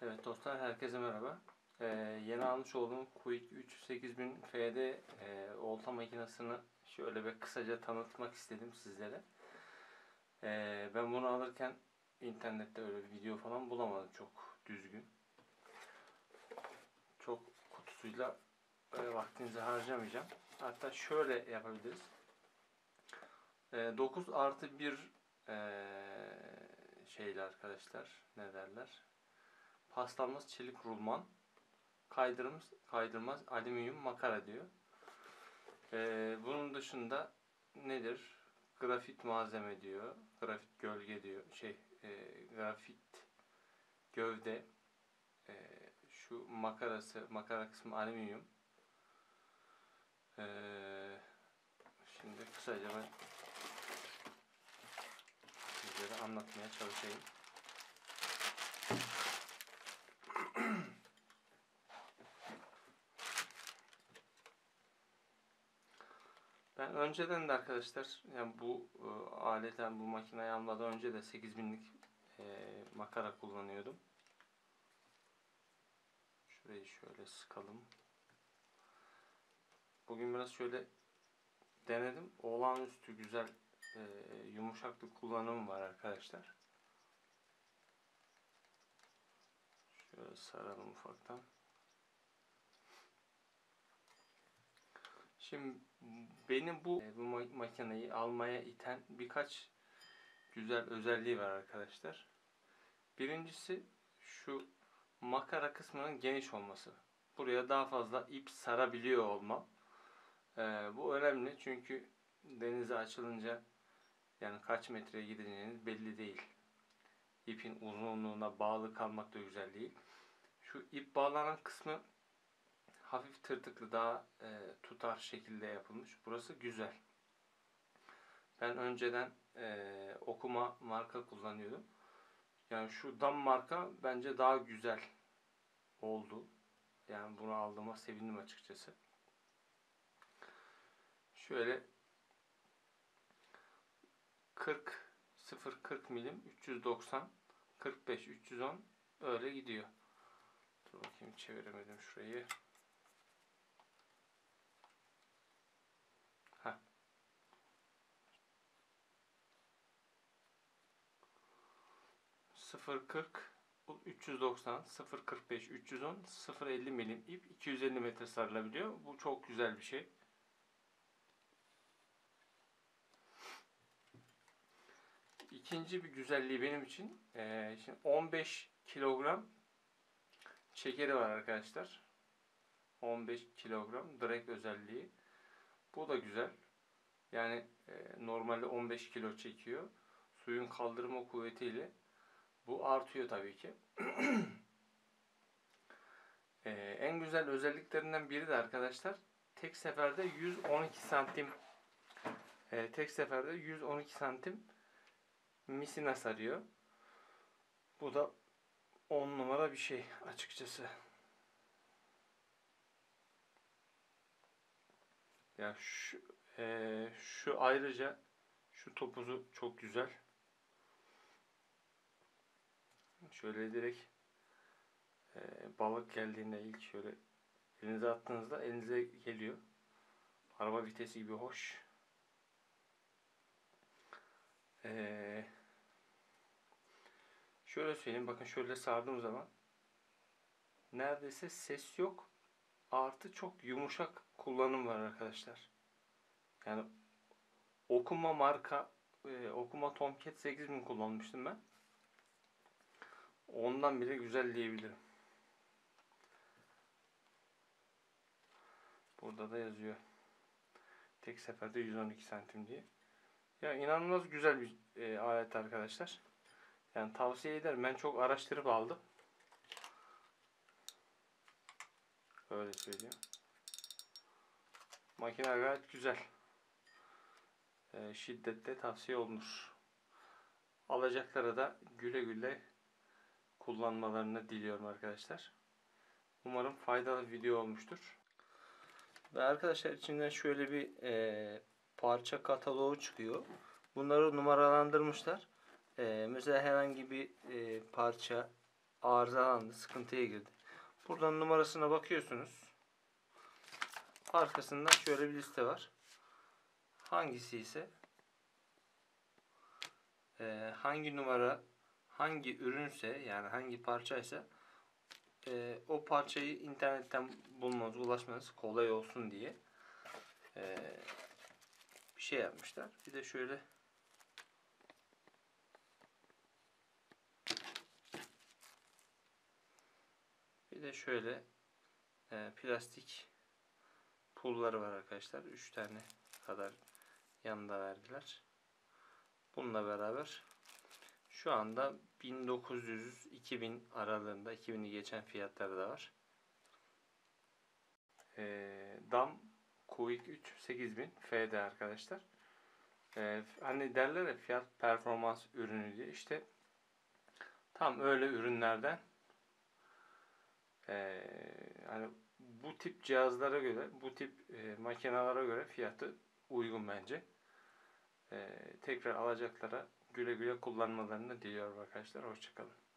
Evet dostlar, herkese merhaba. Yeni almış olduğum Quick 3 8000 FD olta makinesini şöyle bir kısaca tanıtmak istedim sizlere. Ben bunu alırken internette öyle bir video falan bulamadım çok düzgün. Çok kutusuyla vaktinizi harcamayacağım. Hatta şöyle yapabiliriz. 9+1 şeyle arkadaşlar, ne derler? Paslanmaz çelik rulman. Kaydırmaz alüminyum makara diyor. Bunun dışında nedir? Grafit malzeme diyor. Grafit gölge diyor. Grafit gövde. Şu makara kısmı alüminyum. Şimdi kısaca ben sizlere anlatmaya çalışayım. Ben önceden de arkadaşlar, yani bu aleten, bu makineyi almadan önce de 8000'lik makara kullanıyordum. Şurayı şöyle sıkalım. Bugün biraz şöyle denedim. Olağanüstü güzel, yumuşak bir kullanım var arkadaşlar. Şöyle saralım ufaktan. Şimdi benim bu makineyi almaya iten birkaç güzel özelliği var arkadaşlar. Birincisi şu makara kısmının geniş olması. Buraya daha fazla ip sarabiliyor olmam. Bu önemli çünkü denize açılınca yani kaç metreye gideceğiniz belli değil. İpin uzunluğuna bağlı kalmak da güzel değil. Şu ip bağlanan kısmı hafif tırtıklı, daha tutar şekilde yapılmış. Burası güzel. Ben önceden Okuma marka kullanıyordum. Yani şu Dam marka bence daha güzel oldu. Yani bunu aldığıma sevindim açıkçası. Şöyle 0-40 milim, 390, 45, 310 öyle gidiyor. Dur bakayım, çeviremedim şurayı. Heh. 0.40, 390, 0.45, 310, 0.50 milim ip 250 metre sarılabiliyor. Bu çok güzel bir şey. İkinci bir güzelliği benim için, şimdi 15 kilogram çekeri var arkadaşlar. 15 kilogram direkt özelliği. Bu da güzel. Yani normalde 15 kilo çekiyor. Suyun kaldırma kuvvetiyle bu artıyor tabii ki. En güzel özelliklerinden biri de arkadaşlar, tek seferde 112 santim tek seferde 112 santim misina sarıyor. Bu da 10 numara bir şey açıkçası. Ya şu ayrıca şu topuzu çok güzel. Şöyle direkt balık geldiğinde ilk şöyle elinize attığınızda elinize geliyor. Araba vitesi gibi hoş. Şöyle söyleyeyim, bakın şöyle sardığım zaman neredeyse ses yok. Artı çok yumuşak kullanım var arkadaşlar. Yani Okuma marka Okuma Tomcat 8000 kullanmıştım ben. Ondan bile güzel diyebilirim. Burada da yazıyor. Tek seferde 112 santim diye. Ya inanılmaz güzel bir alet arkadaşlar. Yani tavsiye ederim. Ben çok araştırıp aldım. Öyle söyleyeyim. Makine gayet güzel. Şiddetle tavsiye olunur. Alacaklara da güle güle kullanmalarını diliyorum arkadaşlar. Umarım faydalı bir video olmuştur. Ve arkadaşlar, içinden şöyle bir parça kataloğu çıkıyor. Bunları numaralandırmışlar. Mesela herhangi bir parça arızalandı, sıkıntıya girdi. Buradan numarasına bakıyorsunuz. Arkasında şöyle bir liste var. Hangisi ise hangi numara, hangi ürünse, yani hangi parçaysa o parçayı internetten bulmanız, ulaşmanız kolay olsun diye bir şey yapmışlar. Bir de şöyle plastik pulları var arkadaşlar. 3 tane kadar yanında verdiler. Bununla beraber şu anda 1900-2000 aralığında, 2000'i geçen fiyatları da var. DAM Q2 3 8000 FD arkadaşlar. Hani derler ya, fiyat performans ürünü diye, işte tam öyle ürünlerden. Hani bu tip cihazlara göre, bu tip makinelara göre fiyatı uygun bence. Tekrar alacaklara güle güle kullanmalarını diliyorum arkadaşlar. Hoşçakalın.